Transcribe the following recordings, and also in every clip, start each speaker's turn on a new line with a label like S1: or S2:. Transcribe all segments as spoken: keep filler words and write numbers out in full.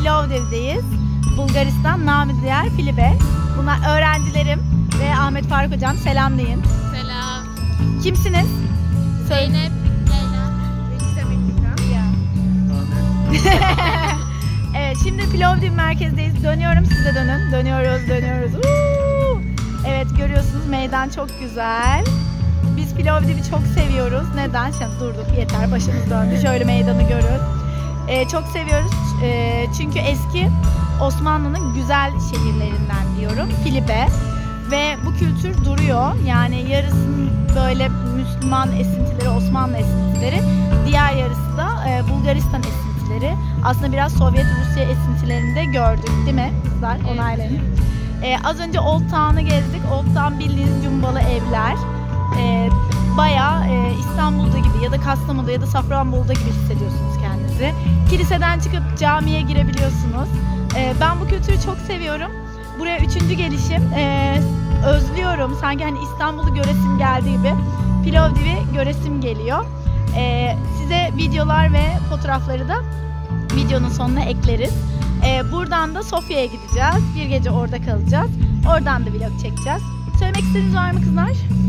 S1: Plovdiv'deyiz. Bulgaristan, namı diğer Filibe. Bunlar öğrencilerim ve Ahmet Faruk hocam. Selam deyin.
S2: Selam.
S1: Kimsiniz?
S2: Zeynep, Leyla.
S1: Evet, şimdi Plovdiv merkezdeyiz. Dönüyorum, siz de dönün. Dönüyoruz, dönüyoruz. Uuu! Evet, görüyorsunuz meydan çok güzel. Biz Plovdiv'i çok seviyoruz. Neden? Şimdi durduk, yeter, başımız döndü. Şöyle meydanı görün. Ee, çok seviyoruz. Ee, çünkü eski Osmanlı'nın güzel şehirlerinden diyorum. Filibe. Ve bu kültür duruyor. Yani yarısının böyle Müslüman esintileri, Osmanlı esintileri. Diğer yarısı da e, Bulgaristan esintileri. Aslında biraz Sovyet Rusya esintilerini de gördük, değil mi kızlar? Onaylayın. Ee, az önce Old Town'u gezdik. Old Town bildiğiniz cumbalı evler. Ee, bayağı e, İstanbul'da gibi ya da Kastamonu'da ya da Safranbolu'da gibi hissediyorsunuz kendinizi. Kiliseden çıkıp camiye girebiliyorsunuz. Ee, ben bu kültürü çok seviyorum. Buraya üçüncü gelişim. Ee, özlüyorum. Sanki hani İstanbul'u göresim geldiği gibi Plovdiv'i göresim geliyor. Ee, size videolar ve fotoğrafları da videonun sonuna ekleriz. Ee, buradan da Sofya'ya gideceğiz. Bir gece orada kalacağız. Oradan da vlog çekeceğiz. Söylemek istediğiniz var mı kızlar?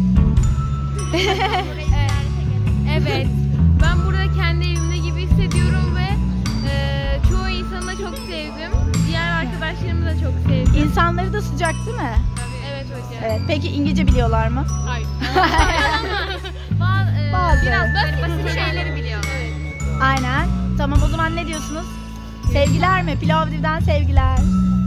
S2: Evet. Ben burada kendi evimde gibi hissediyorum ve e, çoğu insanı da çok sevdim. Diğer arkadaşlarımı da çok sevdim.
S1: İnsanları da sıcak değil mi?
S2: Evet hocam.
S1: Evet. Peki İngilizce biliyorlar mı?
S2: Hayır. Bazı, e,
S1: Bazı.
S2: Biraz basit, basit şeyleri biliyor. Evet.
S1: Aynen. Tamam, o zaman ne diyorsunuz? Sevgiler mi? Plovdiv'den sevgiler.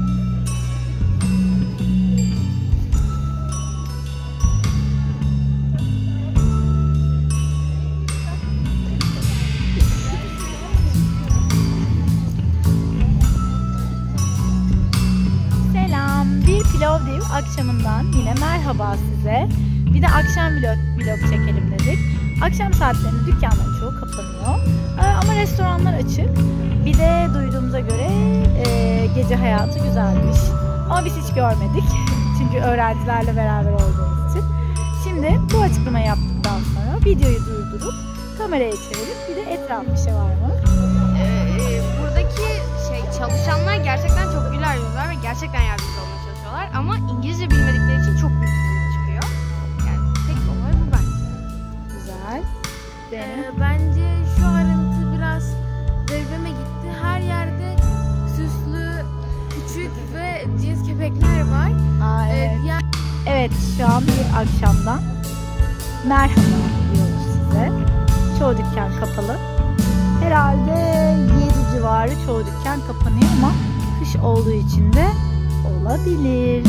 S1: Selam. Bir Plovdiv akşamından yine merhaba size. Bir de akşam vlog, vlog çekelim dedik. Akşam saatlerinde dükkanların çoğu kapanıyor. Ee, ama restoranlar açık. Bir de duyduğumuza göre e, gece hayatı güzelmiş. Ama biz hiç görmedik. Çünkü öğrencilerle beraber olduğumuz için. Şimdi bu açıklamayı yaptıktan sonra videoyu durdurup kameraya çevirip bir de etraf bir şey var mı?
S3: Ee, buradaki şey çalışanlar gerçekten çok güler yüzler ve gerçekten yardımcı olmaya çalışıyorlar ama İngilizce bilmedikleri için çok büyük sıkıntı çıkıyor. Yani tek olay bu bence.
S1: Güzel.
S2: Ee, bence şu ayrıntı biraz devleme gitti. Her yerde süslü, küçük ve cins köpekler var.
S1: Aa, evet.
S2: Ee, diğer...
S1: Evet, şu an bir akşamdan merhaba diyoruz size. Çoğu dükkan kapalı. Herhalde yedi civarı çoğu dükkan kapanıyor ama kış olduğu için de olabilir.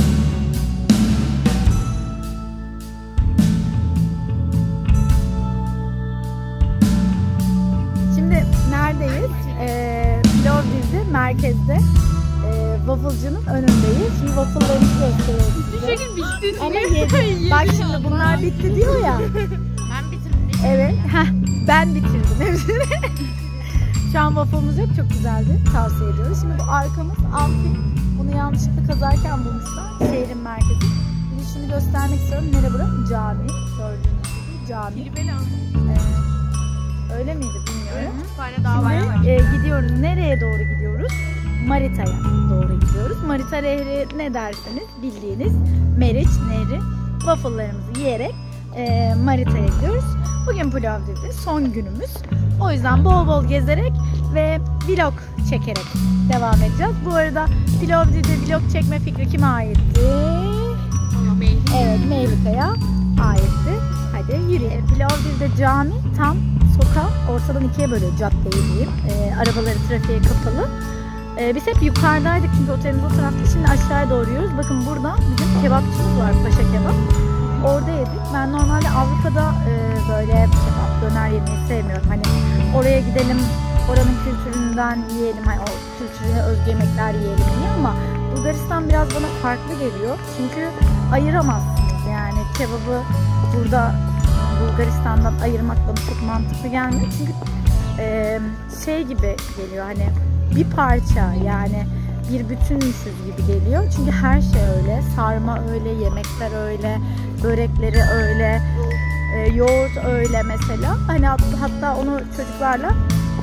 S1: Şimdi neredeyiz? Ee, Plovdiv'de, merkezde. Ee, wafflecının önündeyiz. Şimdi waffle'larımızı gösteriyoruz size.
S2: bitti.
S1: Ama yedim. Bak şimdi bunlar bitti diyor ya.
S3: Ben bitirdim.
S1: Evet. Heh, ben bitirdim hepsini. Şu an waffle'ımız yok. Çok güzeldi. Tavsiye ediyoruz. Şimdi bu arkamız amfi. Bunu yanlışlıkla kazarken bulmuşlar. Şehrin merkezi. Bir de şunu göstermek istiyorum. Nere burası? Cami. Gördüğünüz gibi cami.
S2: Filibeli
S1: Ee, öyle miydi bilmiyorum.
S3: Bir tane daha var.
S1: Şimdi e, gidiyoruz. Nereye doğru gidiyoruz? Marita'ya doğru gidiyoruz. Marita Nehri ne derseniz bildiğiniz Meriç Nehri. Waffle'larımızı yiyerek e, Marita'ya gidiyoruz. Bugün Plovdiv'de son günümüz. O yüzden bol bol gezerek ve vlog çekerek devam edeceğiz. Bu arada Plovdiv'de vlog çekme fikri kime aitti? Evet, Meylika'ya aitti. Hadi yürüyelim. Plovdiv'de cami tam sokağı ortadan ikiye bölüyor, caddeyi diyeyim. E, arabaları trafiğe kapalı. E, biz hep yukarıdaydık çünkü otelimiz o tarafta. Şimdi aşağıya doğru yürüyoruz. Bakın burada bizim kebapçımız var, Paşa Kebap. Orada yedik. Ben normalde Avrupa'da e, böyle kebap, döner yemeyi sevmiyorum. Hani oraya gidelim, oranın kültüründen yiyelim, hani o kültürüne özgü yemekler yiyelim diye, ama Bulgaristan biraz bana farklı geliyor. Çünkü ayıramazsınız yani kebabı burada Bulgaristan'dan ayırmak bana çok mantıklı gelmiyor. Çünkü e, şey gibi geliyor, hani bir parça, yani bir bütünmüşüz gibi geliyor. Çünkü her şey öyle. Sarma öyle, yemekler öyle, börekleri öyle, e, yoğurt öyle mesela. Hani hatta, hatta onu çocuklarla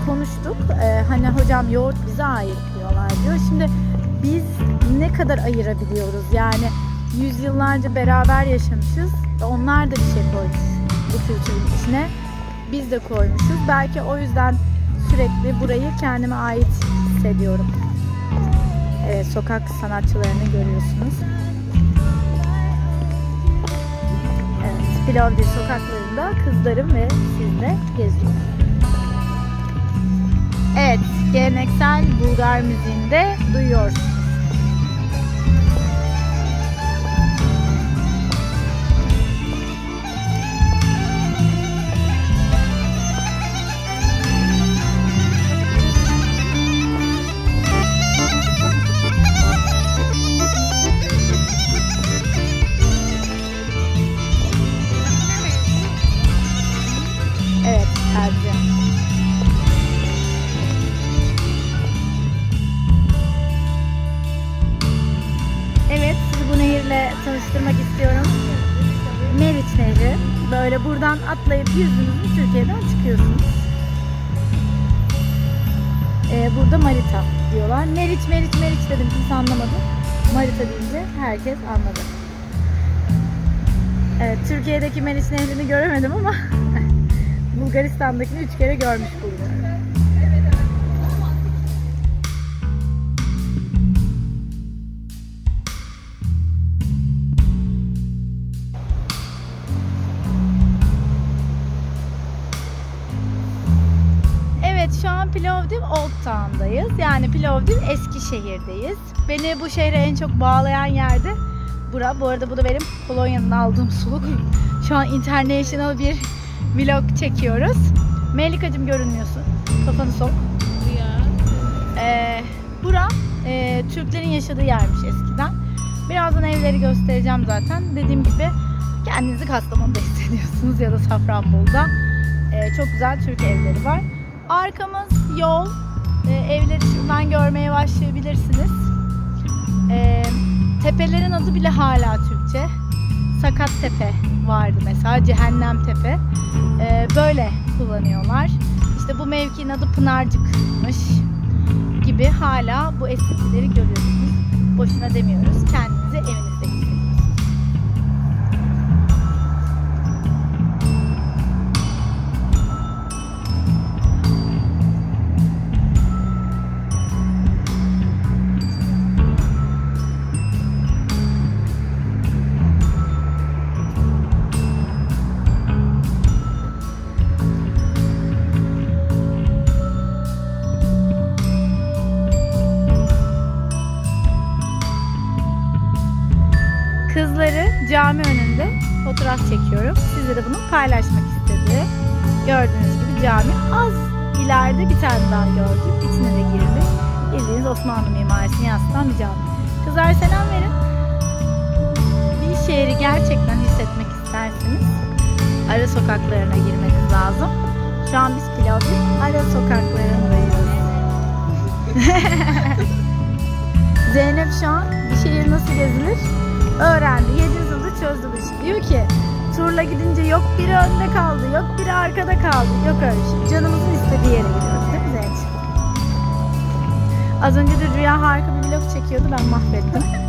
S1: konuştuk. Ee, hani hocam yoğurt bize ait diyorlar diyor. Şimdi biz ne kadar ayırabiliyoruz? Yani yüzyıllarca beraber yaşamışız. Onlar da bir şey koymuş bu kültürün içine. Biz de koymuşuz. Belki o yüzden sürekli burayı kendime ait hissediyorum. Evet, sokak sanatçılarını görüyorsunuz. Evet, Plovdiv sokaklarında kızlarım ve sizle geziyorum. Evet, geleneksel Bulgar müziğinde duyuyorsunuz. Evet, Ercan. Evet, sizi bu nehirle tanıştırmak istiyorum. Meriç Nehri. Böyle buradan atlayıp yüzdüğünüzde Türkiye'den çıkıyorsunuz. Ee, burada Marita diyorlar. Meriç, Meriç, Meriç dedim. Kimse anlamadı. Marita deyince herkes anladı. Evet, Türkiye'deki Meriç Nehri'ni göremedim ama Bulgaristan'dakini üç kere görmüş bulunuyorum. Evet, şu an Plovdiv Old Town'dayız. Yani Plovdiv Eskişehir'deyiz. Beni bu şehre en çok bağlayan yerde bura. Bu arada bu da benim Polonya'dan aldığım suluk. Şu an international bir vlog çekiyoruz. Melikacığım görünmüyorsun. Kafanı sok. Ee, bura e, Türklerin yaşadığı yermiş eskiden. Birazdan evleri göstereceğim zaten. Dediğim gibi kendinizi Kastamonu'da hissediyorsunuz ya da Safranbolu'da. Ee, çok güzel Türk evleri var. Arkamız yol. Ee, evleri şuradan görmeye başlayabilirsiniz. Ee, tepelerin adı bile hala Türkçe. Sakat Tepe vardı mesela, Cehennem Tepe. Ee, böyle kullanıyorlar. İşte bu mevkinin adı Pınarcık'mış gibi hala bu eskileri görüyorsunuz. Boşuna demiyoruz. Kendinizi evinizde hissediyorsunuz. Kızları cami önünde fotoğraf çekiyorum. Sizle de bunu paylaşmak istedi. Gördüğünüz gibi cami. Az ileride bir tane daha gördüm. İçine de girdi. Bildiğiniz Osmanlı mimarisini yansıtan bir cami. Kızlar selam verin. Bir şehri gerçekten hissetmek isterseniz ara sokaklarına girmeniz lazım. Şu an biz Plovdiv ara sokaklarındayız. Zeynep şu an bir şehir nasıl gezilir öğrendi. yedi yüz yılda çözdü bu işi. Diyor ki turla gidince yok biri önde kaldı, yok biri arkada kaldı. Yok öyle şey. Canımızın istediği yere gidiyoruz değil mi Zeynep? Az önce de Rüya harika bir vlog çekiyordu. Ben mahvettim.